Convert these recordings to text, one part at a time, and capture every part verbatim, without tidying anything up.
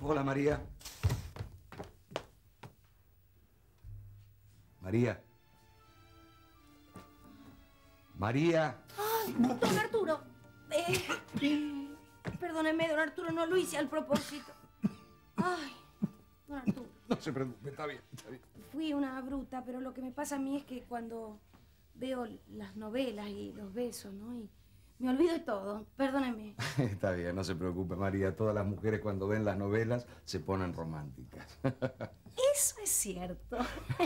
Hola, María. María. María. Ay, don Arturo. Eh, perdóneme, don Arturo, no lo hice al propósito. Ay, don Arturo. No se preocupe, está bien, está bien. Fui una bruta, pero lo que me pasa a mí es que cuando veo las novelas y los besos, ¿no? Y me olvido de todo. Perdóneme. Está bien, no se preocupe, María. Todas las mujeres cuando ven las novelas se ponen románticas. Eso es cierto.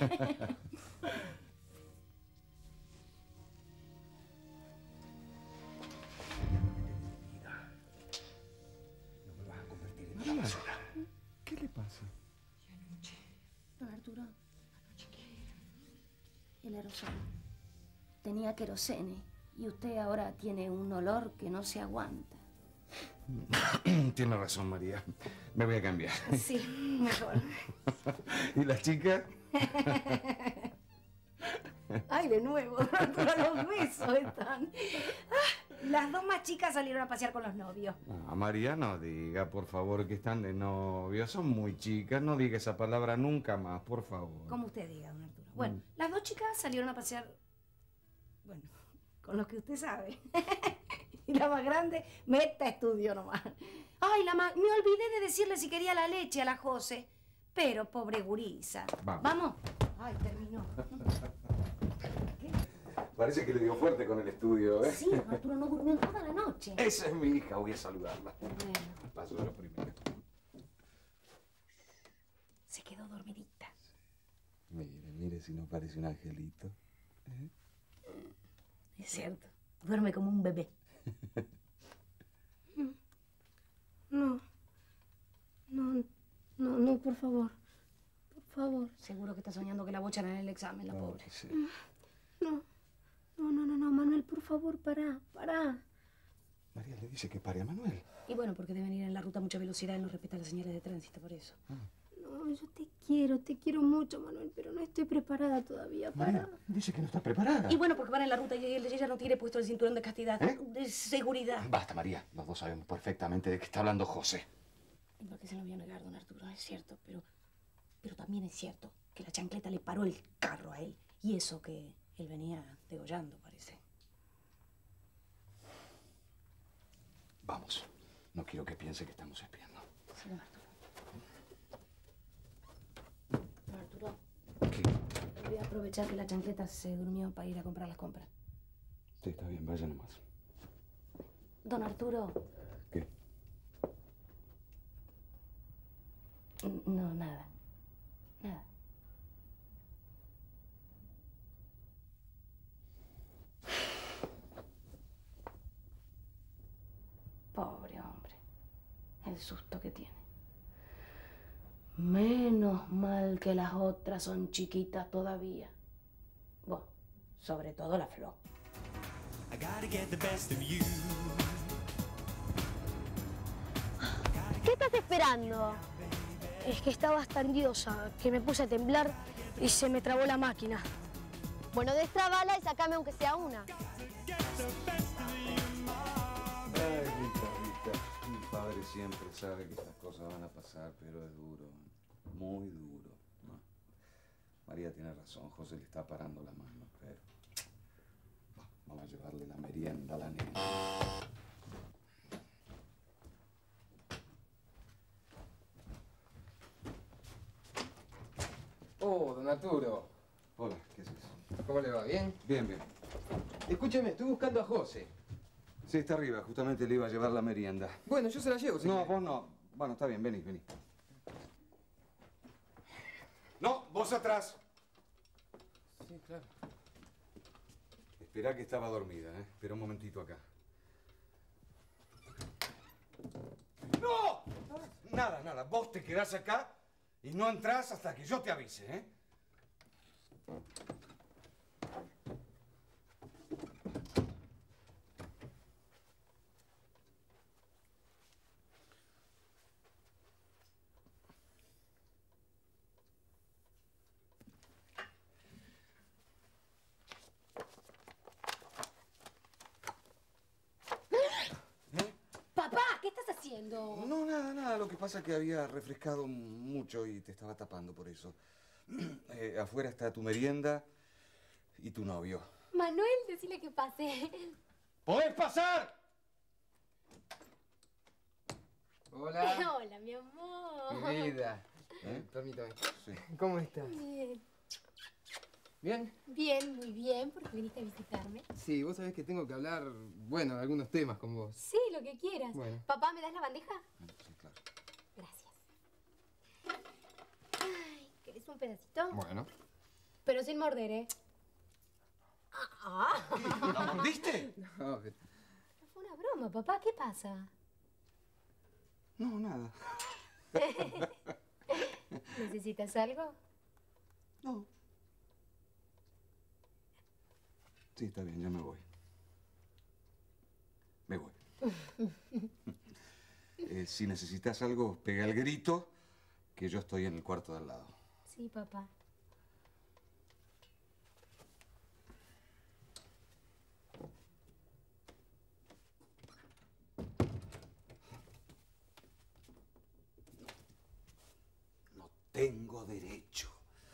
María, ¿qué le pasa? Don Arturo, anoche qué. El aerosol. Tenía querosene y usted ahora tiene un olor que no se aguanta. Tiene razón, María. Me voy a cambiar. Sí, mejor. ¿Y la chica? Ay, de nuevo, don Arturo, los besos están. Ah, las dos más chicas salieron a pasear con los novios. Ah, María, no diga, por favor, que están de novios. Son muy chicas. No diga esa palabra nunca más, por favor. Como usted diga, don Arturo. Bueno, mm. las dos chicas salieron a pasear, bueno, con los que usted sabe. Y la más grande, meta estudio nomás. Ay, la más... Me olvidé de decirle si quería la leche a la José. Pero, pobre gurisa. Vamos. ¿Vamos? Ay, terminó. ¿Qué? Parece que le dio fuerte con el estudio, ¿eh? Sí, Arturo no durmió toda la noche. Esa es mi hija, voy a saludarla. Bueno. Paso de lo primero. Se quedó dormidita. Sí. Mire, mire si no parece un angelito. ¿Eh? Es cierto. Duerme como un bebé. No. No, no, no, por favor. Por favor. Seguro que está soñando que la bochan en el examen, la No, pobre. Sí. No. No, no, no, no, Manuel, por favor, pará, pará. María le dice que pare a Manuel. Y bueno, porque deben ir en la ruta a mucha velocidad y no respeta las señales de tránsito, por eso. Ah. No, yo te quiero, te quiero mucho, Manuel, pero no estoy preparada todavía para... María, dice que no está preparada. Y bueno, porque van en la ruta y ella no tiene puesto el cinturón de castidad, ¿Eh? de seguridad. Basta, María. Los dos sabemos perfectamente de qué está hablando José. ¿Y por qué se lo voy a negar, don Arturo? Es cierto, pero... Pero también es cierto que la chancleta le paró el carro a él. Y eso que él venía degollando, parece. Vamos. No quiero que piense que estamos espiando. Sí, don Arturo. Don Arturo. ¿Qué? Voy a aprovechar que la chancleta se durmió para ir a comprar las compras. Sí, está bien, vaya nomás. Don Arturo. ¿Qué? No, nada. Nada. Pobre hombre. El susto que tiene. Menos mal que las otras son chiquitas todavía. Bueno, sobre todo la Flor. ¿Qué estás esperando? Es que estaba tan diosa que me puse a temblar y se me trabó la máquina. Bueno, destrabala y sacame aunque sea una. Ay, Rita, Rita. Mi padre siempre sabe que estas cosas van a pasar, pero es duro. Muy duro. ¿No? María tiene razón. José le está parando la mano, pero... Vamos a llevarle la merienda a la nena. Oh, don Arturo. Hola, ¿qué haces? ¿Cómo le va? ¿Bien? Bien, bien. Escúcheme, estoy buscando a José. Sí, está arriba. Justamente le iba a llevar la merienda. Bueno, yo se la llevo, si No, quiere. vos no. Bueno, está bien, vení, vení. No, vos atrás. Sí, claro. Esperá que estaba dormida, ¿eh? Espera un momentito acá. ¡No! Nada, nada. Vos te quedás acá y no entrás hasta que yo te avise, ¿eh? Papá, ¿qué estás haciendo? No, nada, nada. Lo que pasa es que había refrescado mucho y te estaba tapando por eso. Eh, afuera está tu merienda y tu novio. Manuel, decile que pase. ¡Podés pasar! Hola. Hola, mi amor. Mi vida. ¿Eh? Permítame. Sí. ¿Cómo estás? Bien. ¿Bien? Bien, muy bien, porque viniste a visitarme. Sí, vos sabés que tengo que hablar, bueno, de algunos temas con vos. Sí, lo que quieras. Bueno. Papá, ¿me das la bandeja? Sí, claro. Gracias. Ay, ¿querés un pedacito? Bueno. Pero sin morder, ¿eh? Ah, ¿La mordiste? No, pero- fue una broma, papá. ¿Qué pasa? No, nada. ¿Necesitas algo? No. Sí, está bien, ya me voy. Me voy. Eh, si necesitas algo, pega el grito, que yo estoy en el cuarto de al lado. Sí, papá. No tengo derecho.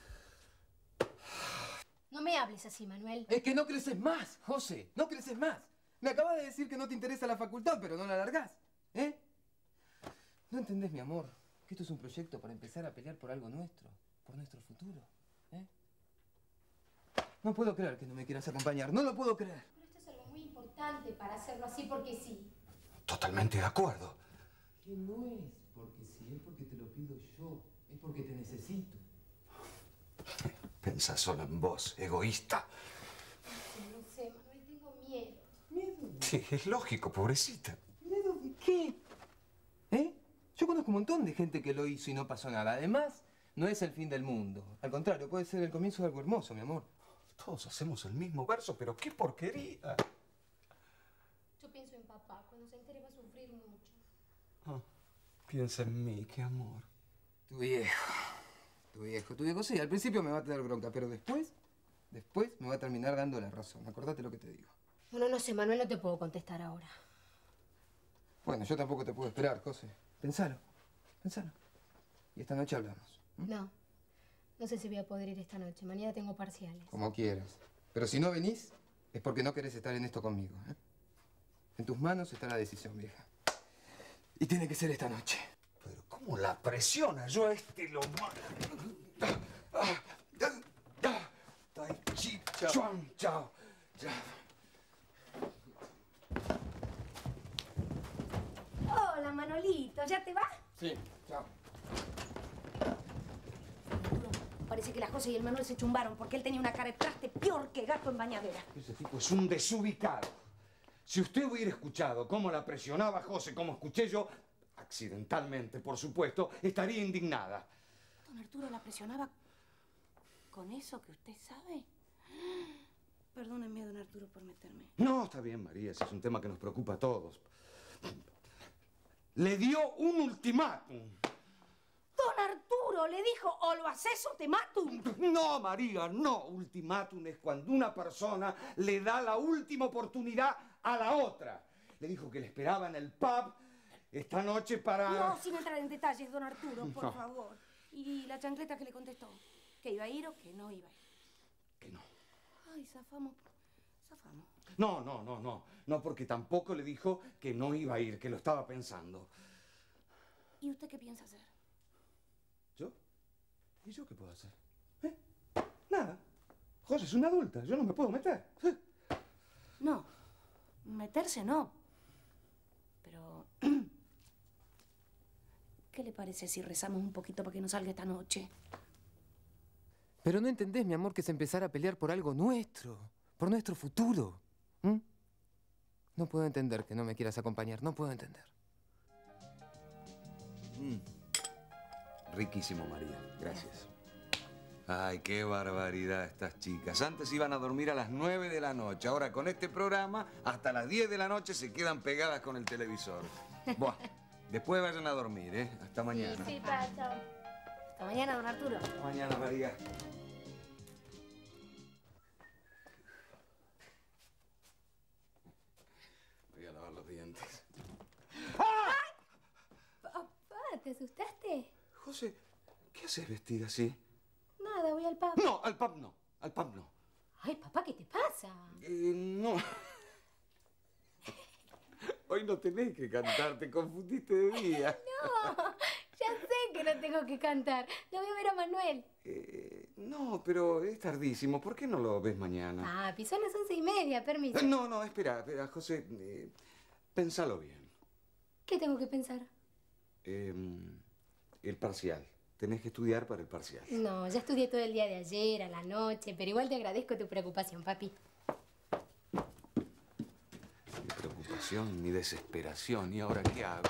No me hables así, Manuel. Es que no creces más, José. No creces más. Me acabas de decir que no te interesa la facultad, pero no la largás. ¿Eh? ¿No entendés, mi amor? Que esto es un proyecto para empezar a pelear por algo nuestro. Por nuestro futuro. ¿Eh? No puedo creer que no me quieras acompañar. No lo puedo creer. Pero esto es algo muy importante para hacerlo así porque sí. Totalmente de acuerdo. Que no es porque sí, es porque te lo pido yo. Es porque te necesito. Pensá solo en vos, egoísta. No sé, Manuel, tengo miedo. ¿Miedo? Sí, es lógico, pobrecita. ¿Miedo de qué? ¿Eh? Yo conozco un montón de gente que lo hizo y no pasó nada. Además, no es el fin del mundo. Al contrario, puede ser el comienzo de algo hermoso, mi amor. Todos hacemos el mismo verso, pero qué porquería. Yo pienso en papá. Cuando se entere va a sufrir mucho. Ah, piensa en mí, qué amor. Tu viejo. Tu viejo, tu viejo. Sí, al principio me va a tener bronca, pero después, después me va a terminar dando la razón. Acordate lo que te digo. Bueno, no sé, Manuel, no te puedo contestar ahora. Bueno, yo tampoco te puedo esperar, José. Pensalo, pensalo. Y esta noche hablamos. ¿m? No. No sé si voy a poder ir esta noche. Mañana tengo parciales. Como quieras. Pero si no venís, es porque no querés estar en esto conmigo. ¿eh? En tus manos está la decisión, vieja. Y tiene que ser esta noche. Pero ¿cómo la presiona? Yo a este lo mato. Tai chi, chuan, chao. Chao. Hola, Manolito, ¿ya te vas? Sí, chao. Parece que la José y el Manuel se chumbaron porque él tenía una cara de traste peor que gato en bañadera. Ese tipo es un desubicado. Si usted hubiera escuchado cómo la presionaba José, como escuché yo, accidentalmente, por supuesto, estaría indignada. Don Arturo la presionaba con eso que usted sabe. Perdóneme, don Arturo, por meterme. No, está bien, María, ese es un tema que nos preocupa a todos. Le dio un ultimátum. Don Arturo le dijo, o lo haces o te mato. No, María, no. Ultimátum es cuando una persona le da la última oportunidad a la otra. Le dijo que le esperaba en el pub esta noche para... No, sin entrar en detalles, don Arturo, por No. favor. ¿Y la chancleta que le contestó? ¿Que iba a ir o que no iba a ir? Que no. Ay, zafamos. Zafamos. No, no, no, no. No, porque tampoco le dijo que no iba a ir, que lo estaba pensando. ¿Y usted qué piensa hacer? ¿Yo? ¿Y yo qué puedo hacer? ¿Eh? Nada. José es una adulta, yo no me puedo meter. ¿Eh? No, meterse no. Pero... ¿qué le parece si rezamos un poquito para que no salga esta noche? Pero no entendés, mi amor, que es empezar a pelear por algo nuestro, por nuestro futuro. ¿m? No puedo entender que no me quieras acompañar, no puedo entender. Mm. Riquísimo, María. Gracias. Ay, qué barbaridad estas chicas. Antes iban a dormir a las nueve de la noche. Ahora con este programa, hasta las diez de la noche se quedan pegadas con el televisor. Buah. Después vayan a dormir, ¿eh? Hasta mañana. Sí, pa, chao. Hasta mañana, don Arturo. Hasta mañana, María. Voy a lavar los dientes. Papá, ¿Te asustaste? José, ¿qué haces vestida así? Nada, voy al pub. No, al pub no. Al pub no. Ay, papá, ¿qué te pasa? Eh, no. Hoy no tenés que cantar, te confundiste de día. No, ya sé que no tengo que cantar. Lo voy a ver a Manuel. Eh, no, pero es tardísimo. ¿Por qué no lo ves mañana? Papi, son las once y media, permiso. Eh, No, no, espera, espera, José. Eh, pensalo bien. ¿Qué tengo que pensar? Eh, el parcial. Tenés que estudiar para el parcial. No, ya estudié todo el día de ayer, a la noche, pero igual te agradezco tu preocupación, papi. Ni preocupación, ni desesperación. ¿Y ahora qué hago?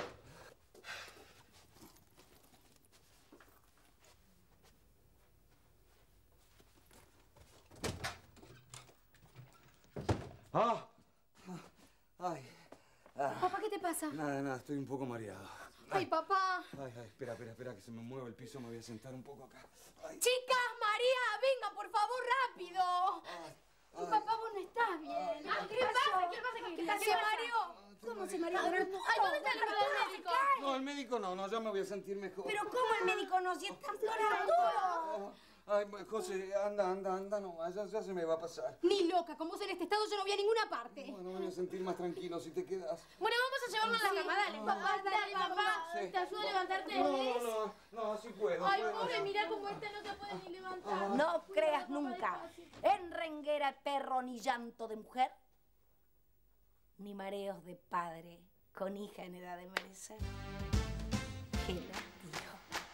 ¡Ah! ¡Ay! Ah. Papá, ¿qué te pasa? Nada, nada, estoy un poco mareado. Ay, papá. Ay, ay, espera, espera, espera, que se me mueva el piso, me voy a sentar un poco acá. Ay. Chicas, María, venga, por favor, rápido. Ay, Ay, ay. papá, vos no estás bien. Ah, ¿Qué pasa? ¿Qué pasa? ¿Qué pasa? ¿Se mareó? ¿Cómo se mareó? Ay, ¿dónde está el médico? No, el médico no, no, ya me voy a sentir mejor. Pero ¿cómo el médico no? Si está Arturo. Ay, José, anda, anda, anda, no, ya, ya se me va a pasar. Ni loca, con vos en este estado yo no voy a ninguna parte. Bueno, me voy a sentir más tranquilo si te quedas. Bueno, vamos a llevarlo a la cama, dale. Papá, dale, papá. Sí. ¿Te ayudo a levantarte? No, no, no, no, sí puedo. Ay, puedo. pobre, mirá cómo esta no se puede ni levantar. No creas nunca en renguera perro ni llanto de mujer, ni mareos de padre con hija en edad de merecer. Que la dijo.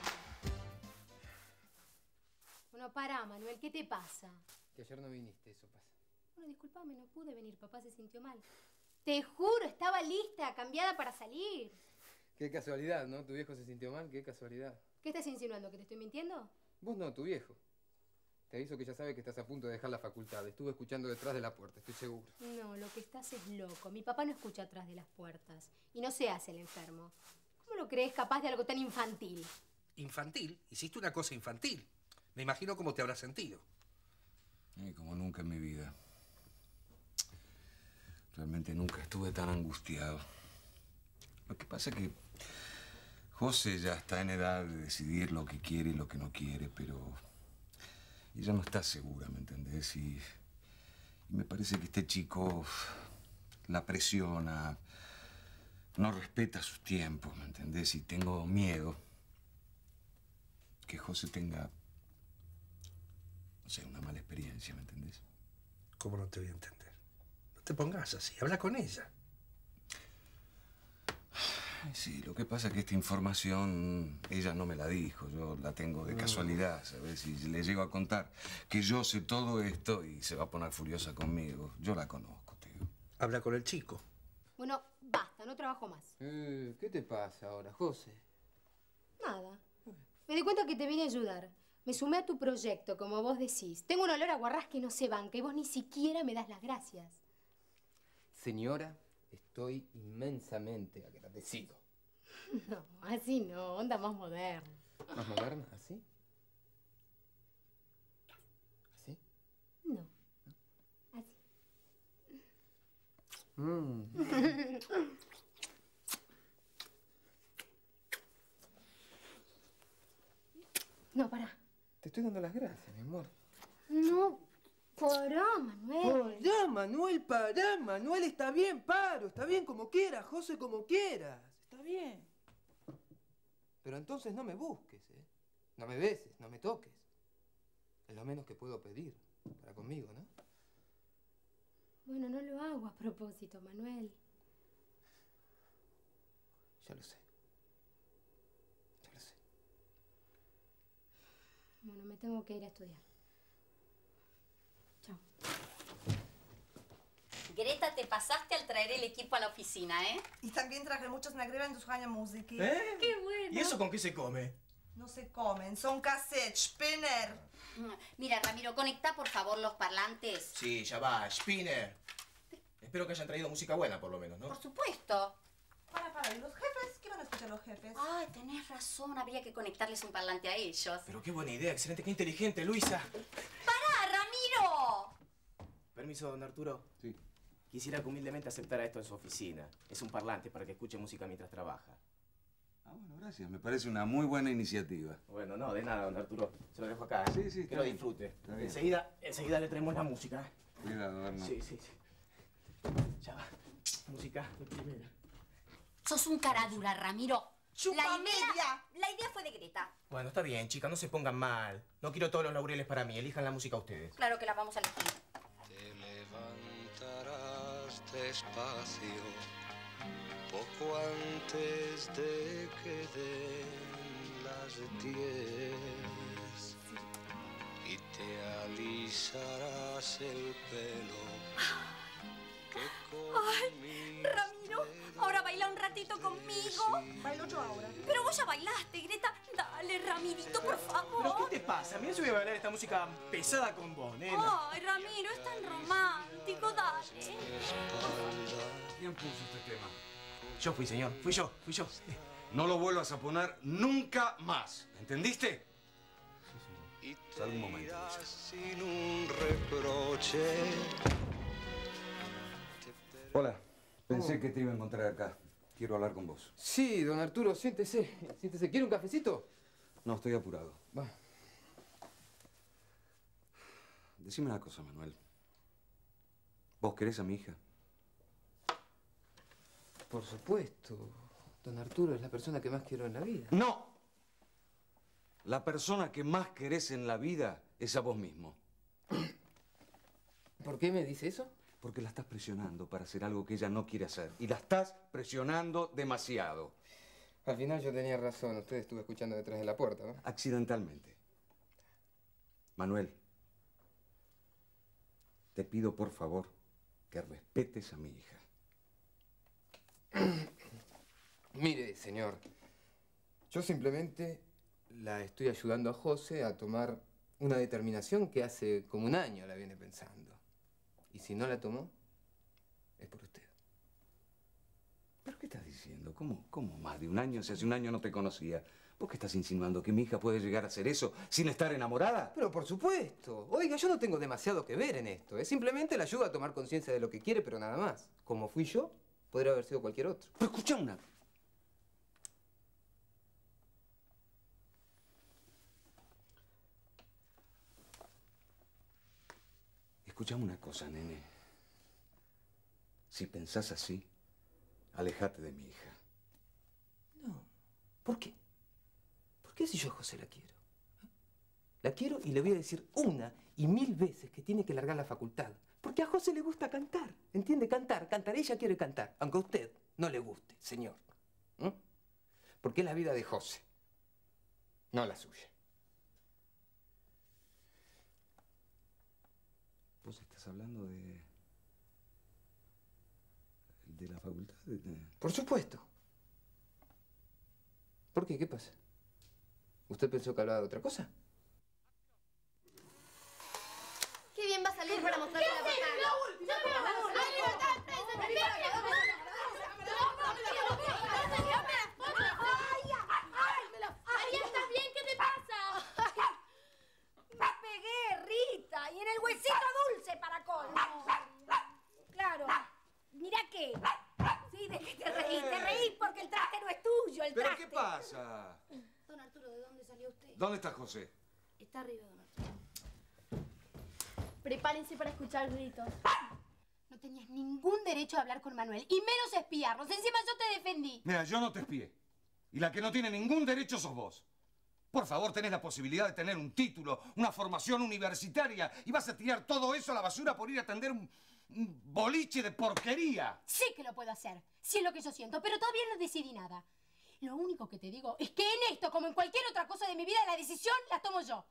Bueno, pará, Manuel, ¿qué te pasa? Que ayer no viniste, eso pasa. Bueno, discúlpame, no pude venir, papá se sintió mal. Te juro, estaba lista, cambiada para salir. Qué casualidad, ¿no? Tu viejo se sintió mal, qué casualidad. ¿Qué estás insinuando? ¿Que te estoy mintiendo? Vos no, tu viejo. Te aviso que ya sabe que estás a punto de dejar la facultad. Estuve escuchando detrás de la puerta, estoy seguro. No, lo que estás es loco. Mi papá no escucha atrás de las puertas. Y no se hace el enfermo. ¿Cómo lo crees capaz de algo tan infantil? ¿Infantil? Hiciste una cosa infantil. Me imagino cómo te habrás sentido. Y como nunca en mi vida. Realmente nunca estuve tan angustiado. Lo que pasa es que José ya está en edad de decidir lo que quiere y lo que no quiere, pero ella no está segura, ¿me entendés? Y, y me parece que este chico la presiona, no respeta sus tiempos, ¿me entendés? Y tengo miedo que José tenga, no sé, una mala experiencia, ¿me entendés? ¿Cómo no te voy a entender? No te pongas así, habla con ella. Sí, lo que pasa es que esta información ella no me la dijo, yo la tengo de casualidad, ¿sabes? Y le llego a contar que yo sé todo esto y se va a poner furiosa conmigo. Yo la conozco, tío. Habla con el chico. Bueno, basta, no trabajo más. Eh, ¿Qué te pasa ahora, José? Nada. Me di cuenta que te vine a ayudar. Me sumé a tu proyecto, como vos decís. Tengo un olor a guarrás que no se banca y vos ni siquiera me das las gracias. Señora, estoy inmensamente agradecido. No, así no, onda más moderna. ¿Más moderna? ¿Así? ¿Así? No, así. Mm. No, pará. Te estoy dando las gracias, mi amor. No, pará, Manuel. Pará, Manuel, pará, Manuel, está bien, paro, está bien como quieras, José, como quieras, está bien. Pero entonces no me busques, ¿eh? No me beses, no me toques. Es lo menos que puedo pedir para conmigo, ¿no? Bueno, no lo hago a propósito, Manuel. Ya lo sé. Ya lo sé. Bueno, me tengo que ir a estudiar. Chao. Greta, te pasaste al traer el equipo a la oficina, ¿eh? I también traje muchos nagrywań do słuchania muzyki. ¿Eh? ¡Qué bueno! ¿Y eso con qué se come? No se comen, son cassette, spinner. Mira, Ramiro, conecta por favor los parlantes. Sí, ya va, Spinner. Espero que hayan traído música buena, por lo menos, ¿no? Por supuesto. Para, para, ¿y los jefes? ¿Qué van a escuchar los jefes? Ay, tenés razón, habría que conectarles un parlante a ellos. Pero qué buena idea, excelente, qué inteligente, Luisa. ¡Pará, Ramiro! Permiso, don Arturo. Sí. Quisiera que humildemente aceptara esto en su oficina. Es un parlante para que escuche música mientras trabaja. Ah, bueno, gracias. Me parece una muy buena iniciativa. Bueno, no, de nada, don Arturo. Se lo dejo acá. ¿eh? Sí, sí, que lo bien. disfrute. Está bien. Enseguida, enseguida le traemos la música. ¿eh? Cuidado, Arno. Sí, sí, sí. Ya va. Música de primera. Sos un cara dura, Ramiro. Chupa La media. idea, la idea fue de Greta. Bueno, está bien, chicas, no se pongan mal. No quiero todos los laureles para mí. Elijan la música ustedes. Claro que la vamos a elegir. Te levantarás despacio, poco antes de que den las diez, y te alisarás el pelo. Ay, Ramiro, ahora baila un ratito conmigo. Bailo yo ahora. Pero vos ya bailaste, Greta. Dale, Ramirito, por favor. ¿Pero qué te pasa? Mira, yo voy a bailar esta música pesada con vos, nena. Ay, Ramiro, es tan romántico, dale. ¿Quién puso este tema? Yo fui, señor. Fui yo, fui yo. No lo vuelvas a poner nunca más. ¿Entendiste? Sal un momento. Sin un reproche. Hola. Pensé que te iba a encontrar acá. Quiero hablar con vos. Sí, don Arturo, siéntese. Siéntese. ¿Quiere un cafecito? No, estoy apurado. Va. Decime una cosa, Manuel. ¿Vos querés a mi hija? Por supuesto. Don Arturo es la persona que más quiero en la vida. ¡No! La persona que más querés en la vida es a vos mismo. ¿Por qué me dice eso? Porque la estás presionando para hacer algo que ella no quiere hacer. Y la estás presionando demasiado. Al final yo tenía razón. Usted estuvo escuchando detrás de la puerta, ¿no? Accidentalmente. Manuel, te pido por favor que respetes a mi hija. Mire, señor. Yo simplemente la estoy ayudando a José a tomar una determinación que hace como un año la viene pensando. Y si no la tomó, es por usted. ¿Pero qué estás diciendo? ¿Cómo, cómo más de un año? Si hace un año no te conocía. ¿Vos qué estás insinuando? ¿Que mi hija puede llegar a hacer eso sin estar enamorada? Pero por supuesto. Oiga, yo no tengo demasiado que ver en esto. ¿eh? Simplemente la ayudo a tomar conciencia de lo que quiere, pero nada más. Como fui yo, podría haber sido cualquier otro. Pero escucha una... Escuchame una cosa, nene. Si pensás así, alejate de mi hija. No. ¿Por qué? ¿Por qué si yo a José la quiero? ¿Eh? La quiero y le voy a decir una y mil veces que tiene que largar la facultad. Porque a José le gusta cantar. ¿Entiende? Cantar, cantar. Ella quiere cantar. Aunque a usted no le guste, señor. ¿Mm? Porque es la vida de José, no la suya. ¿Vos estás hablando de... de la facultad? De... Por supuesto. ¿Por qué? ¿Qué pasa? ¿Usted pensó que hablaba de otra cosa? Qué bien va a salir para mostrarte la bacana. María, ¿estás bien? ¿Qué te pasa? Me pegué, Rita, y en el huesito dulce para colmo. Claro. Mira qué. Sí, ¿de qué te reís? Te reís porque el traste no es tuyo, el ¿Pero traste. qué pasa? Don Arturo, ¿de dónde salió usted? ¿Dónde está José? Está arriba, don Arturo. Prepárense para escuchar gritos. No tenías ningún derecho a hablar con Manuel, y menos espiarnos. Encima yo te defendí. Mira, yo no te espié. Y la que no tiene ningún derecho sos vos. Por favor, tenés la posibilidad de tener un título, una formación universitaria, y vas a tirar todo eso a la basura por ir a atender un, un boliche de porquería. Sí que lo puedo hacer, sí es lo que yo siento, pero todavía no decidí nada. Lo único que te digo es que en esto, como en cualquier otra cosa de mi vida, la decisión la tomo yo.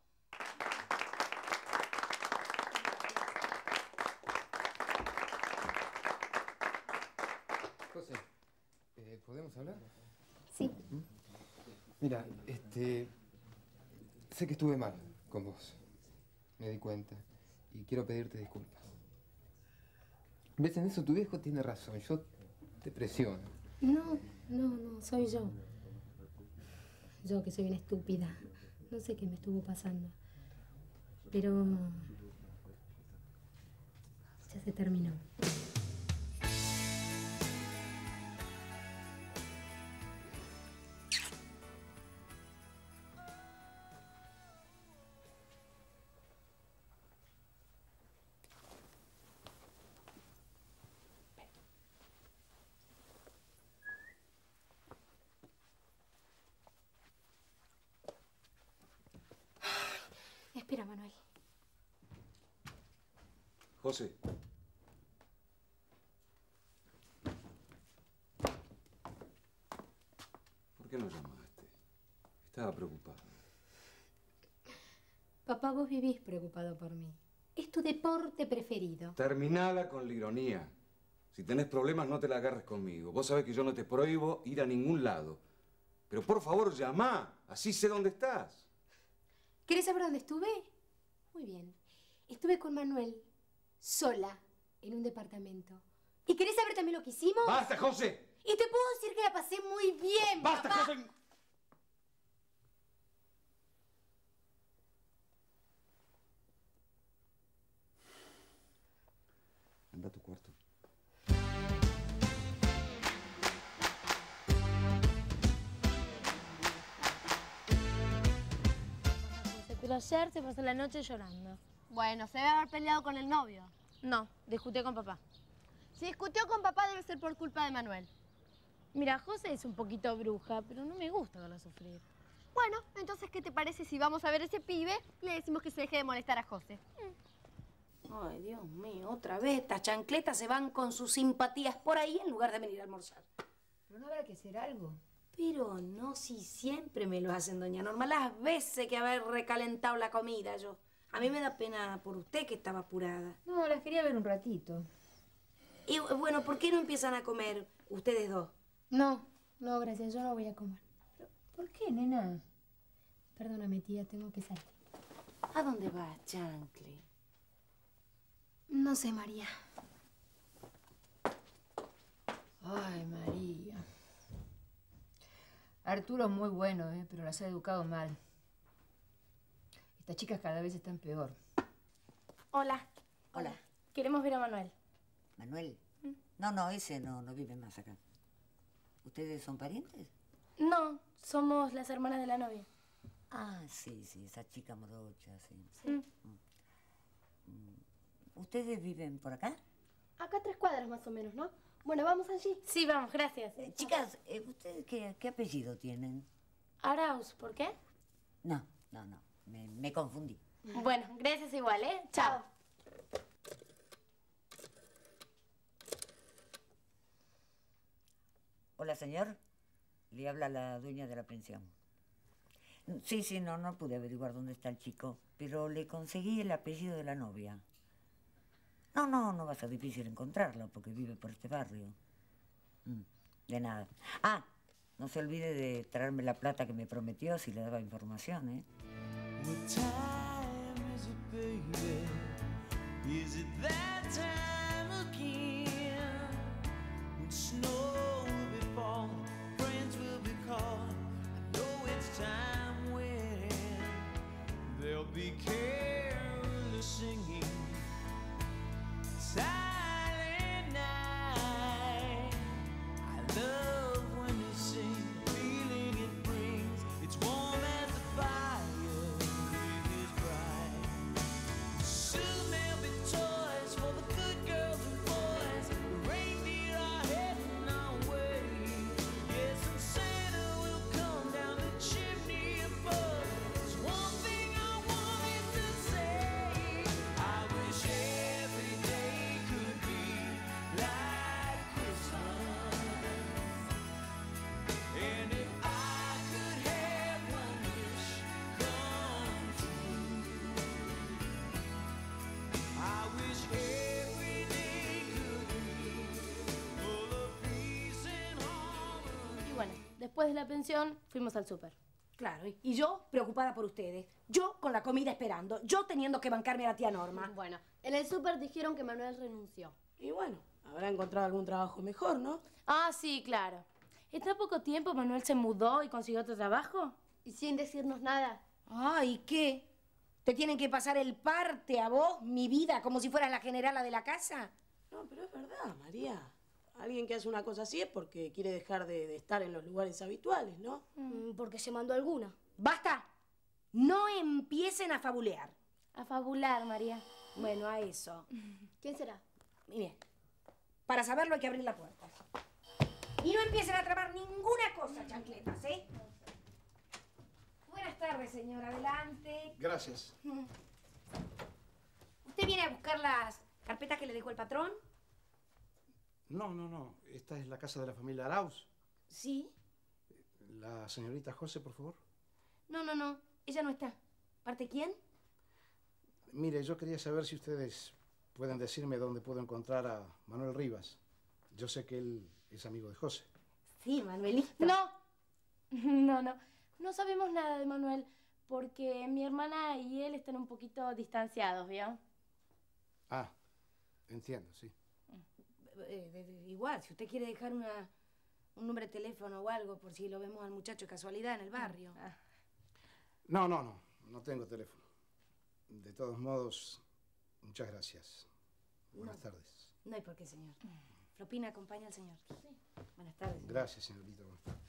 José, eh, ¿podemos hablar? Sí. Mira, este... sé que estuve mal con vos. Me di cuenta. Y quiero pedirte disculpas. ¿Ves? En eso tu viejo tiene razón. Yo te presiono. No, no, no, soy yo. Yo que soy una estúpida. No sé qué me estuvo pasando. Pero... ya se terminó. José. ¿Por qué no llamaste? Estaba preocupado. Papá, vos vivís preocupado por mí. Es tu deporte preferido. Terminala con la ironía. Si tenés problemas, no te la agarres conmigo. Vos sabés que yo no te prohíbo ir a ningún lado. Pero por favor, llamá. Así sé dónde estás. ¿Querés saber dónde estuve? Muy bien. Estuve con Manuel, sola, en un departamento. ¿Y querés saber también lo que hicimos? ¡Basta, José! Y te puedo decir que la pasé muy bien, ¡Basta, papá! José! Anda a tu cuarto. Pero ayer se pasó la noche llorando. Bueno, se debe haber peleado con el novio. No, discutió con papá. Si discutió con papá debe ser por culpa de Manuel. Mira, José es un poquito bruja, pero no me gusta verla sufrir. Bueno, entonces, ¿qué te parece si vamos a ver a ese pibe y le decimos que se deje de molestar a José? Ay, Dios mío, otra vez estas chancletas se van con sus simpatías por ahí en lugar de venir a almorzar. Pero no habrá que hacer algo. Pero no, si siempre me lo hacen, doña Norma, las veces que haber recalentado la comida yo. A mí me da pena por usted que estaba apurada. No, las quería ver un ratito. Y bueno, ¿por qué no empiezan a comer ustedes dos? No, no, gracias, yo no voy a comer. Pero, ¿por qué, nena? Perdóname, tía, tengo que salir. ¿A dónde va, chancle? No sé, María. Ay, María. Arturo es muy bueno, ¿eh? Pero las ha educado mal. Estas chicas cada vez están peor. Hola. Hola. Queremos ver a Manuel. ¿Manuel? No, no, ese no, no vive más acá. ¿Ustedes son parientes? No, somos las hermanas de la novia. Ah, sí, sí, esa chica morocha, sí. Sí. Mm. ¿Ustedes viven por acá? Acá tres cuadras más o menos, ¿no? Bueno, ¿vamos allí? Sí, vamos, gracias. Eh, chicas, eh, ¿ustedes qué, qué apellido tienen? Arauz, ¿por qué? No, no, no, me, me confundí. Bueno, gracias igual, ¿eh? Chao. Hola, señor. Le habla la dueña de la pensión. Sí, sí, no, no pude averiguar dónde está el chico, pero le conseguí el apellido de la novia. No, no, no va a ser difícil encontrarlo porque vive por este barrio. Mm, de nada. Ah, no se olvide de traerme la plata que me prometió si le daba información, ¿eh? What time is it, baby? Is it that time again? When snow will be falling, friends will be calling. I know it's time when there'll be careless singing. Silent night. I love when you sing, the feeling it brings. It's warm as a fire, it is bright. Soon there'll be toys for the good girls and boys. The reindeer are heading our way. Yes, and Santa will come down the chimney above. There's one thing I wanted to say. I wish every day could be like Christmas. And if I could have one wish come true, I wish every day could be full of peace and harmony. Y bueno, después de la pensión, fuimos al súper. Claro, y- y yo preocupada por ustedes. Yo con la comida esperando. Yo teniendo que bancarme a la tía Norma. Bueno, en el súper dijeron que Manuel renunció. Y bueno, habrá encontrado algún trabajo mejor, ¿no? Ah, sí, claro. ¿Está poco tiempo Manuel se mudó y consiguió otro trabajo? Y sin decirnos nada. Ay, ¿qué? ¿Te tienen que pasar el parte a vos, mi vida, como si fueras la generala de la casa? No, pero es verdad, María. Alguien que hace una cosa así es porque quiere dejar de, de estar en los lugares habituales, ¿no? Porque se mandó alguna. ¡Basta! No empiecen a fabulear. A fabular, María. Bueno, a eso. ¿Quién será? Mire, para saberlo hay que abrir la puerta. Y no empiecen a trabar ninguna cosa, chancletas, ¿eh? Buenas tardes, señora. Adelante. Gracias. ¿Usted viene a buscar las, ¿Carpeta que le dejó el patrón? No, no, no. Esta es la casa de la familia Arauz. Sí. La señorita José, por favor. No, no, no. Ella no está. ¿Parte quién? Mire, yo quería saber si ustedes pueden decirme dónde puedo encontrar a Manuel Rivas. Yo sé que él es amigo de José. Sí, Manuelito. No. No, no. No sabemos nada de Manuel porque mi hermana y él están un poquito distanciados, ¿vio? Ah, entiendo, sí. Eh, de- de- igual, si usted quiere dejar una, un número de teléfono o algo por si lo vemos al muchacho de casualidad en el barrio. No, no, no. No tengo teléfono. De todos modos, muchas gracias. Buenas No. tardes. No hay por qué, señor. Flopina, acompaña al señor. Sí. Buenas tardes. Gracias, señorita. Buenas tardes.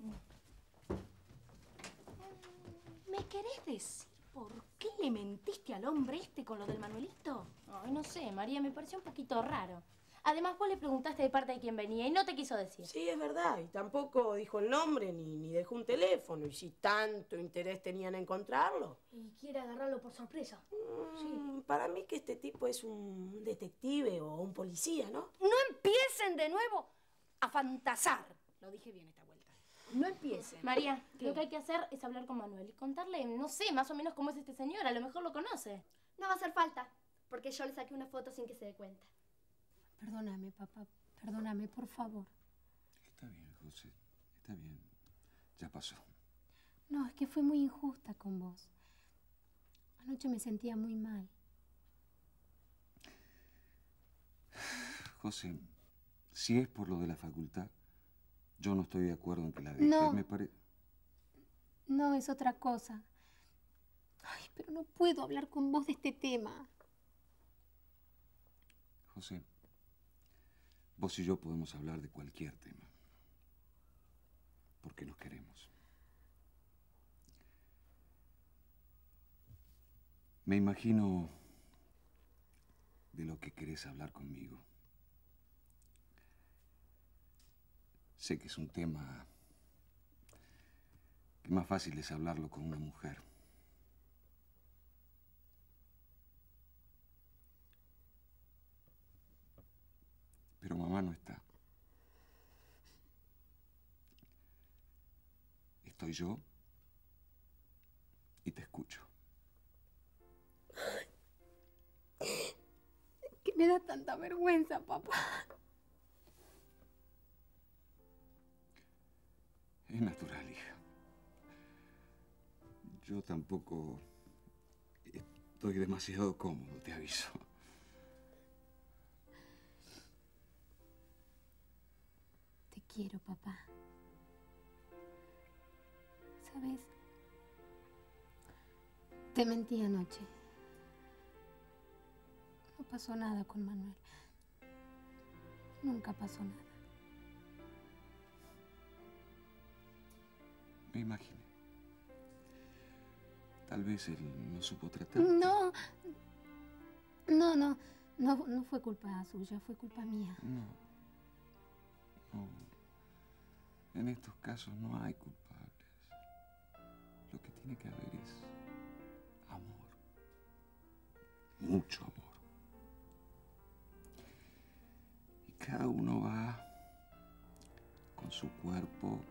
¿Me querés decir por qué le mentiste al hombre este con lo del Manuelito? Ay, no sé, María, me pareció un poquito raro. Además, vos le preguntaste de parte de quién venía y no te quiso decir. Sí, es verdad. Y tampoco dijo el nombre ni, ni dejó un teléfono. Y si tanto interés tenían en encontrarlo. Y quiere agarrarlo por sorpresa. Mm, para mí que este tipo es un detective o un policía, ¿no? No empiecen de nuevo a fantasar. Lo dije bien esta vuelta. No empiecen. María, ¿Qué? lo que hay que hacer es hablar con Manuel y contarle, no sé, más o menos cómo es este señor. A lo mejor lo conoce. No va a hacer falta, porque yo le saqué una foto sin que se dé cuenta. Perdóname, papá. Perdóname, por favor. Está bien, José. Está bien. Ya pasó. No, es que fue muy injusta con vos. Anoche me sentía muy mal. José, si es por lo de la facultad, yo no estoy de acuerdo en que la dejes. No. Me pare... No, es otra cosa. Ay, pero no puedo hablar con vos de este tema. José, vos y yo podemos hablar de cualquier tema. Porque nos queremos. Me imagino de lo que querés hablar conmigo. Sé que es un tema que más fácil es hablarlo con una mujer. Pero mamá no está. Estoy yo y te escucho. Que me da tanta vergüenza, papá. Es natural, hija. Yo tampoco estoy demasiado cómodo, te aviso. Te quiero, papá. ¿Sabes? Te mentí anoche. No pasó nada con Manuel. Nunca pasó nada. Me imaginé. Tal vez él no supo tratar. No. No, no. No, no fue culpa suya, fue culpa mía. No. No. En estos casos no hay culpables. Lo que tiene que haber es amor. Mucho amor. Y cada uno va con su cuerpo,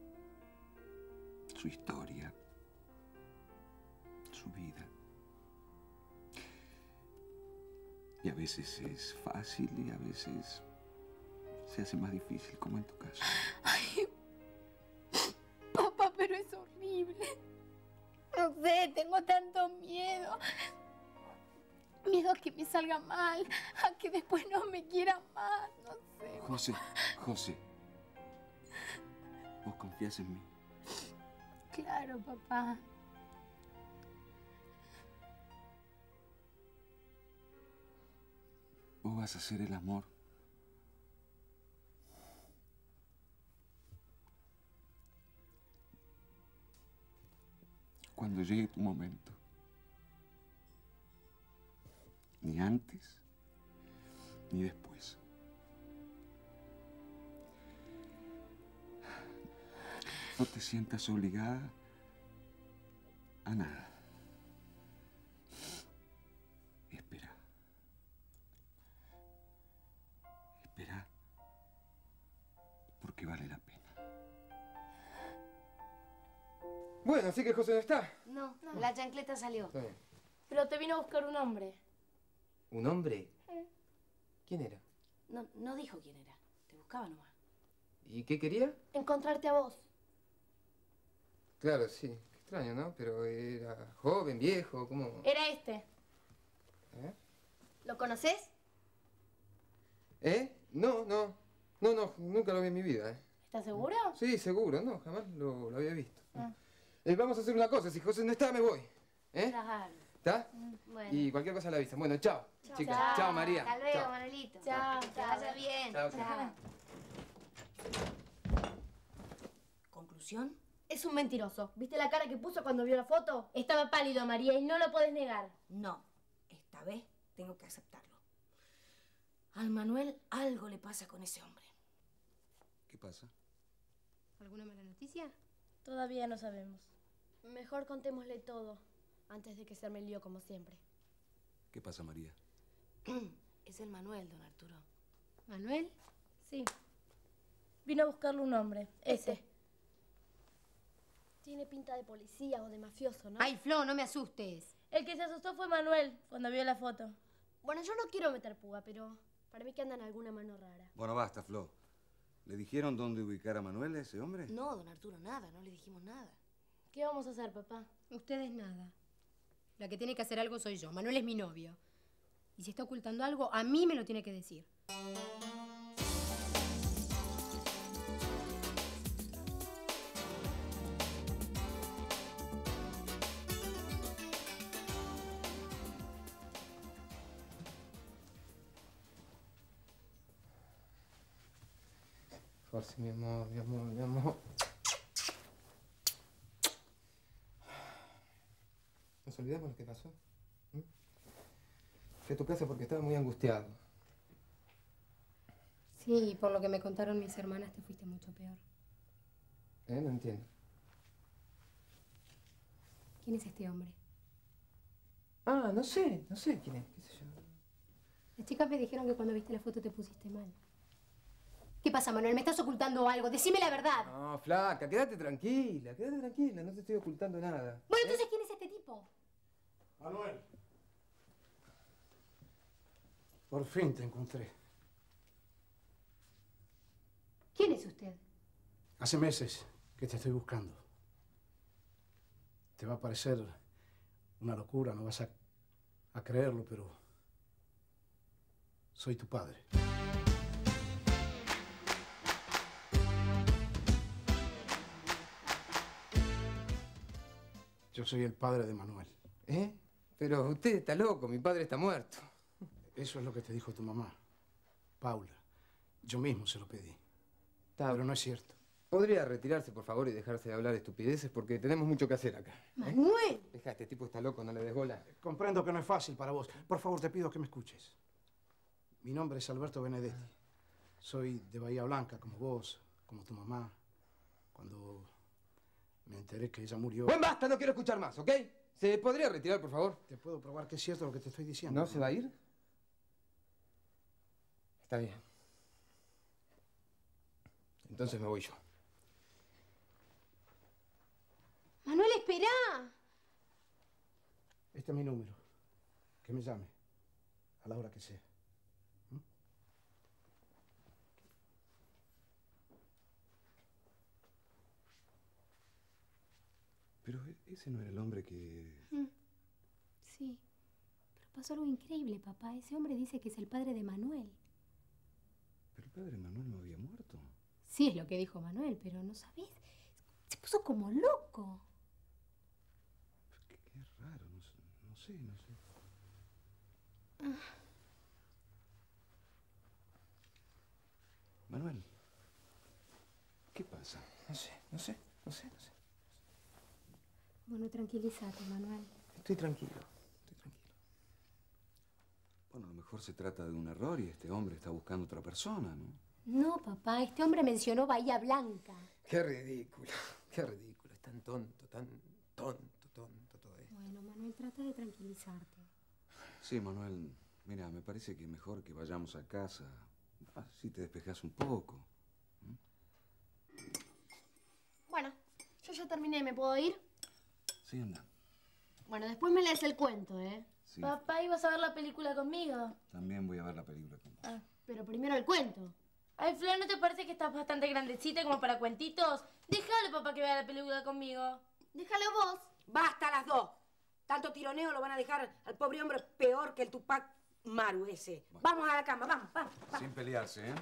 su historia, su vida. Y a veces es fácil y a veces se hace más difícil, como en tu caso. Ay, papá, pero es horrible. No sé, tengo tanto miedo. Miedo a que me salga mal, a que después no me quiera más, no sé. José, José, ¿vos confías en mí? Claro, papá. Vos vas a hacer el amor. Cuando llegue tu momento. Ni antes, ni después. No te sientas obligada a nada. Espera. que vale la pena. Bueno, así que José no está. No, no. La chancleta salió. Está bien. Pero te vino a buscar un hombre. ¿Un hombre? Eh. ¿Quién era? No, no dijo quién era. Te buscaba nomás. ¿Y qué quería? Encontrarte a vos. Claro, sí. Qué extraño, ¿no? Pero era joven, viejo, ¿cómo? Era este. ¿Eh? ¿Lo conoces? ¿Eh? No, no. No, no, nunca lo vi en mi vida, ¿eh? ¿Estás seguro? Sí, seguro, no, jamás lo, lo había visto. Ah. Eh, vamos a hacer una cosa, si José no está, me voy. ¿Eh? Claro. ¿Está? Bueno. Y cualquier cosa la avisa. Bueno, chao, Chao. chicas. Chao. Chao, María. Hasta luego, Chao. Manuelito. Chao. Que vaya bien. Chao, chao. ¿Conclusión? Es un mentiroso. ¿Viste la cara que puso cuando vio la foto? Estaba pálido, María, y no lo podés negar. No. Esta vez tengo que aceptarlo. Al Manuel algo le pasa con ese hombre. ¿Qué pasa? ¿Alguna mala noticia? Todavía no sabemos. Mejor contémosle todo, antes de que se arme el lío como siempre. ¿Qué pasa, María? Es el Manuel, don Arturo. ¿Manuel? Sí. Vino a buscarle un hombre. Ese. Tiene pinta de policía o de mafioso, ¿no? Ay, Flo, no me asustes. El que se asustó fue Manuel cuando vio la foto. Bueno, yo no quiero meter puga, pero para mí que anda en alguna mano rara. Bueno, basta, Flo. ¿Le dijeron dónde ubicar a Manuel, a ese hombre? No, don Arturo, nada. No le dijimos nada. ¿Qué vamos a hacer, papá? Ustedes nada. La que tiene que hacer algo soy yo. Manuel es mi novio. Y si está ocultando algo, a mí me lo tiene que decir. José, mi amor, mi amor, mi amor. ¿Nos olvidamos lo que pasó? ¿Mm? Fui a tu casa porque estaba muy angustiado. Sí, por lo que me contaron mis hermanas, te fuiste mucho peor. ¿Eh? No entiendo. ¿Quién es este hombre? Ah, no sé, no sé quién es, qué sé yo. Las chicas me dijeron que cuando viste la foto te pusiste mal. ¿Qué pasa, Manuel? ¿Me estás ocultando algo? Decime la verdad. No, flaca, quédate tranquila, quédate tranquila, no te estoy ocultando nada. Bueno, entonces, ¿quién es este tipo? Manuel. Por fin te encontré. ¿Quién es usted? Hace meses que te estoy buscando. Te va a parecer una locura, no vas a, a creerlo, pero soy tu padre. Yo soy el padre de Manuel. ¿Eh? Pero usted está loco, mi padre está muerto. Eso es lo que te dijo tu mamá, Paula. Yo mismo se lo pedí. Está. Pero no es cierto. ¿Podría retirarse, por favor, y dejarse de hablar estupideces? Porque tenemos mucho que hacer acá. ¿eh? ¡Manuel! Deja, este tipo está loco, no le des bola. Comprendo que no es fácil para vos. Por favor, te pido que me escuches. Mi nombre es Alberto Benedetti. Soy de Bahía Blanca, como vos, como tu mamá. Cuando me enteré que ella murió... Buen, basta, no quiero escuchar más, ¿ok? ¿Se podría retirar, por favor? Te puedo probar que es cierto lo que te estoy diciendo. ¿No se va a ir? Está bien. Entonces me voy yo. Manuel, espera. Este es mi número. Que me llame. A la hora que sea. ¿Mm? Pero ese no era el hombre que... Mm. Sí. Pero pasó algo increíble, papá. Ese hombre dice que es el padre de Manuel. Pero el padre de Manuel no había muerto. Sí, es lo que dijo Manuel, pero no sabés. Se puso como loco. Qué, qué raro, no, sé, no sé, no sé. Ah. Manuel, ¿qué pasa? No sé, no sé, no sé, no sé. Bueno, tranquilízate, Manuel. Estoy tranquilo, estoy tranquilo. Bueno, a lo mejor se trata de un error y este hombre está buscando otra persona, ¿no? No, papá, este hombre mencionó Bahía Blanca. Qué ridículo, qué ridículo. Es tan tonto, tan tonto, tonto todo esto. Bueno, Manuel, trata de tranquilizarte. Sí, Manuel, mira, me parece que mejor que vayamos a casa. Así te despejas un poco. ¿Mm? Yo ya terminé, ¿me puedo ir? Sí, anda. Bueno, después me lees el cuento, ¿eh? Sí. Papá, ¿ibas a ver la película conmigo? También voy a ver la película con vos. Ah, pero primero el cuento. Ay, Flor, ¿no te parece que estás bastante grandecita como para cuentitos? Déjale, papá, que vea la película conmigo. Déjalo vos. Basta las dos. Tanto tironeo lo van a dejar al pobre hombre peor que el Tupac Maru ese. Vamos a la cama, vamos, vamos. vamos. Sin pelearse, ¿eh?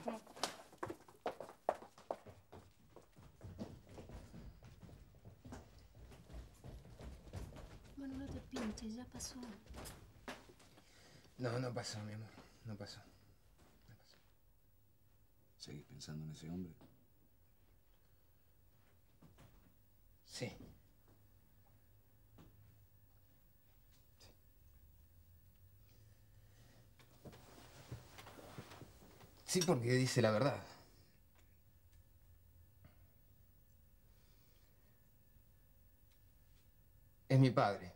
Bueno, no te pinches, ya pasó. No, no pasó, mi amor. No pasó. ¿Seguís pensando en ese hombre? Sí. Sí, porque dice la verdad. Es mi padre.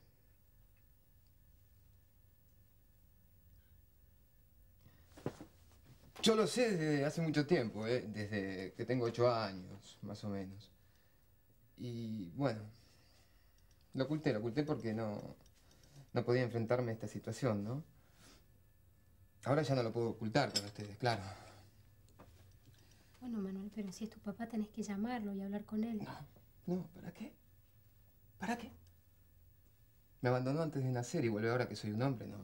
Yo lo sé desde hace mucho tiempo, ¿eh? Desde que tengo ocho años, más o menos. Y bueno, lo oculté, lo oculté porque no, no podía enfrentarme a esta situación, ¿no? Ahora ya no lo puedo ocultar con ustedes, claro. Bueno, Manuel, pero si es tu papá tenés que llamarlo y hablar con él. No, ¿para qué? ¿Para qué? Me abandonó antes de nacer y vuelve ahora que soy un hombre, no.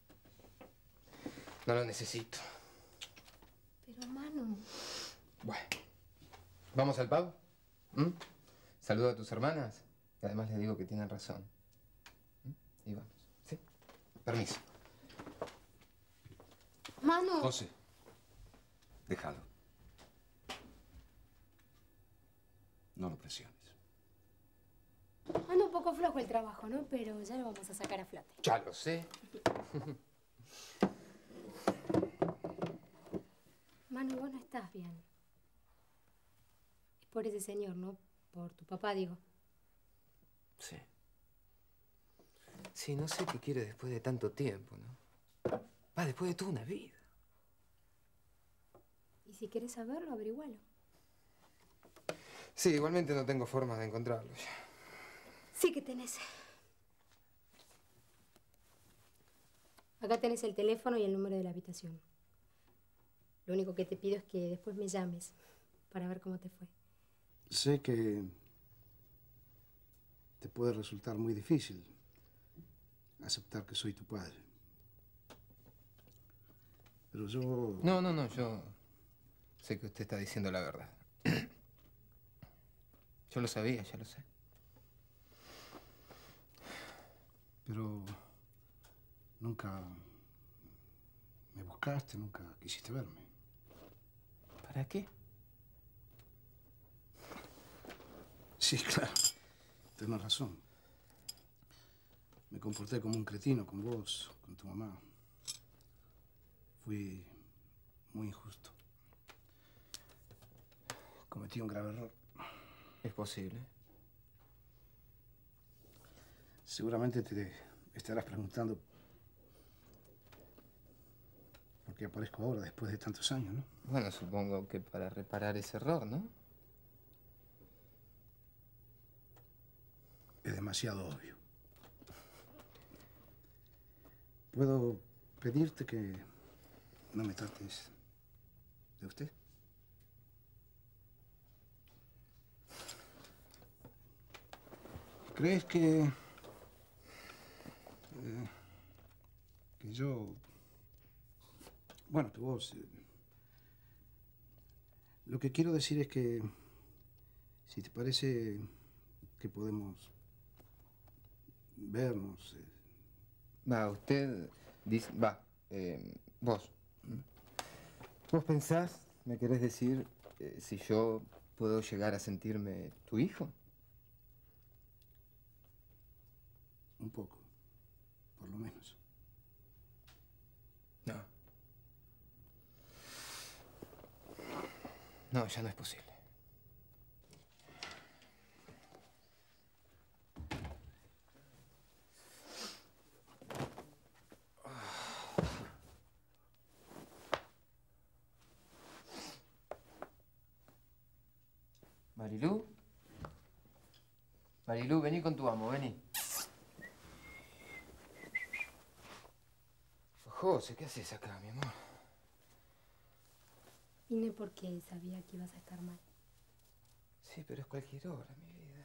No lo necesito. Pero, Manu... Bueno, ¿vamos al pub? ¿Mm? Saludo a tus hermanas y además les digo que tienen razón. ¿Mm? Y vamos, ¿sí? Permiso. Manu... José, déjalo. No lo presiones. Anda un poco flojo el trabajo, ¿no? Pero ya lo vamos a sacar a flote. Ya lo sé. Manu, vos no estás bien. Es por ese señor, ¿no? Por tu papá, digo. Sí. Sí, no sé qué quiere después de tanto tiempo, ¿no? Va, después de toda una vida. Y si quieres saberlo, averigualo. Sí, igualmente no tengo forma de encontrarlo ya. Sí que tenés. Acá tenés el teléfono y el número de la habitación. Lo único que te pido es que después me llames para ver cómo te fue. Sé que te puede resultar muy difícil aceptar que soy tu padre. Pero yo... No, no, no, yo sé que usted está diciendo la verdad. Yo lo sabía, ya lo sé. Pero nunca me buscaste, nunca quisiste verme. ¿Para qué? Sí, claro. Tienes razón. Me comporté como un cretino con vos, con tu mamá. Fui muy injusto. Cometí un grave error. Es posible. Seguramente te estarás preguntando por qué aparezco ahora después de tantos años, ¿no? Bueno, supongo que para reparar ese error, ¿no? Es demasiado obvio. ¿Puedo pedirte que no me trates de usted? ¿Crees que... eh, que yo... Bueno, que vos... eh, lo que quiero decir es que... si te parece que podemos vernos... eh, Va, usted dice... Va, eh, vos. ¿Vos pensás, me querés decir, eh, si yo puedo llegar a sentirme tu hijo? un poco, por lo menos. No. No, ya no es posible. Marilú. Marilú, vení con tu amo, vení. José, ¿qué haces acá, mi amor? Vine porque sabía que ibas a estar mal. Sí, pero es cualquier hora, mi vida.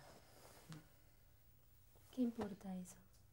¿Qué importa eso?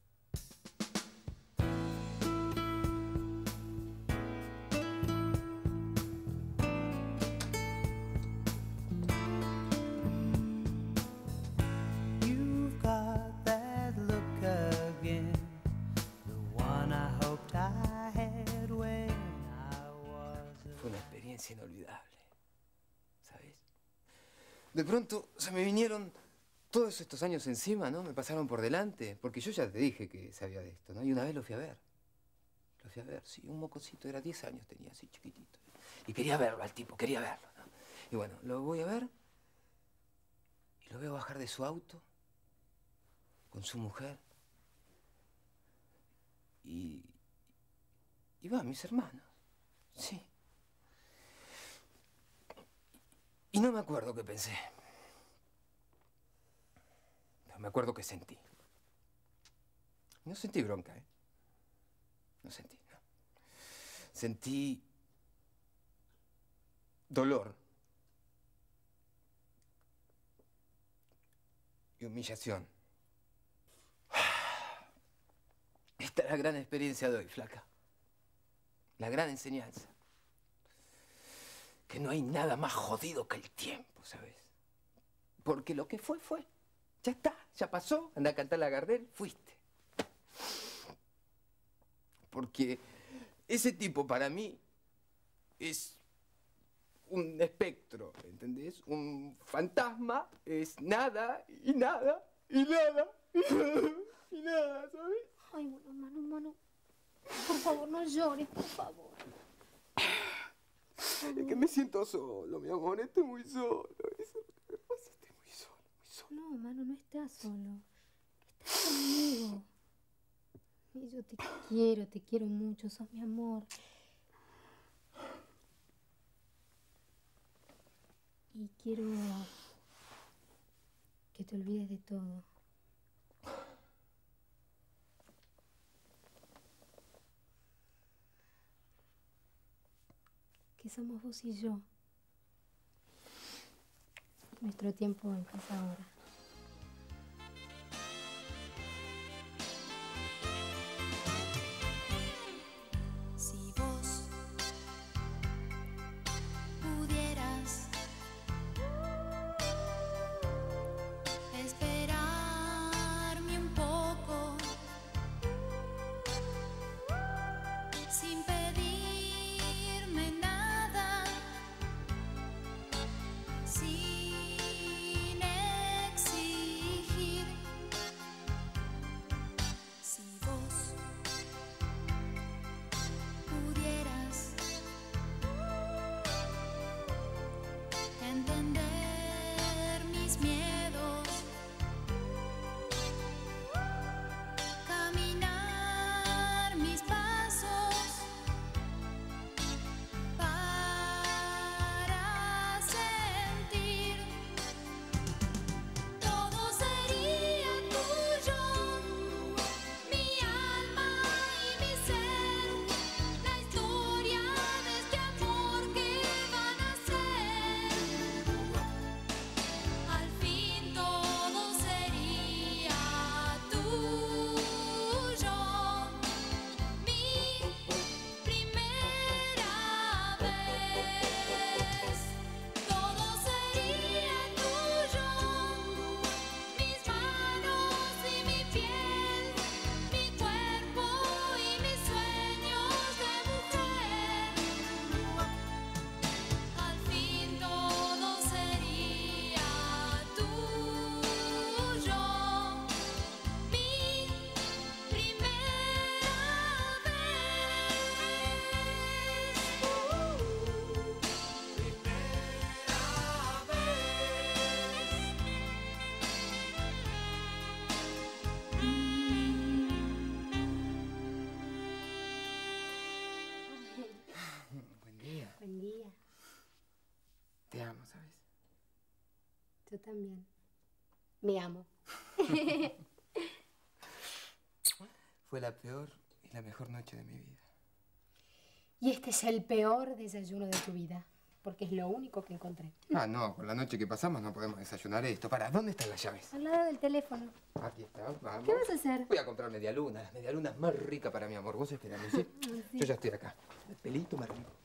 You've got that look again, the one I hoped I had when I was. Fue una experiencia inolvidable, ¿sabes? De pronto se me vinieron todos estos años encima, ¿no? Me pasaron por delante, porque yo ya te dije que sabía de esto, ¿no? Y una vez lo fui a ver. Lo fui a ver, sí, un mocosito, era diez años tenía, así chiquitito. Y quería verlo al tipo, quería verlo, ¿no? Y bueno, lo voy a ver y lo veo bajar de su auto con su mujer. Y... y va, mis hermanos, sí. Y no me acuerdo qué pensé. Pero me acuerdo que sentí. No sentí bronca, ¿eh? No sentí, no. Sentí dolor y humillación. Esta es la gran experiencia de hoy, flaca. La gran enseñanza. Que no hay nada más jodido que el tiempo, ¿sabes? Porque lo que fue, fue. Ya está, ya pasó. Anda a cantar la Gardel, fuiste. Porque ese tipo para mí es un espectro, ¿entendés? Un fantasma es nada y nada y nada y nada y nada, ¿sabes? Ay, bueno, Manu, Manu. Por favor, no llores, por favor. Es que me siento solo, mi amor, estoy muy solo. Eso es lo que me pasa, estoy muy solo, muy solo. No, Manu, no estás solo. Estás conmigo. Y yo te quiero, te quiero mucho, sos mi amor. Y quiero que te olvides de todo. Que somos vos y yo. Nuestro tiempo empieza ahora. Si vos pudieras esperarme un poco sin pedirme nada, sin exigir. Si vos pudieras entender mis miedos, caminar mis pasos para sentir, todo sería tuyo, mi alma y mi ser, la historia de este amor que van a ser. Al fin todo sería tuyo, mi primera vez. Todo sería tuyo, mis manos y mi piel, mi cuerpo y mis sueños de mujer. Al fin todo sería tuyo, mi primera Buen día. Buen día. Te amo, ¿sabes? Yo también. Me amo. Fue la peor y la mejor noche de mi vida. Y este es el peor desayuno de tu vida, porque es lo único que encontré. Ah, no, con la noche que pasamos no podemos desayunar esto. Para, ¿dónde están las llaves? Al lado del teléfono. Aquí está, vamos. ¿Qué vas a hacer? Voy a comprar medialunas, las medialunas más ricas para mi amor. Vos esperame, ¿sí? Sí. Yo ya estoy acá. El pelito más rico.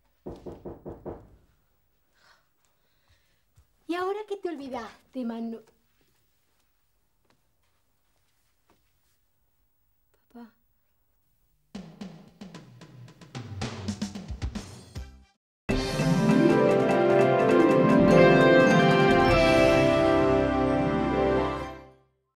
¿Y ahora qué te olvidaste, Manu?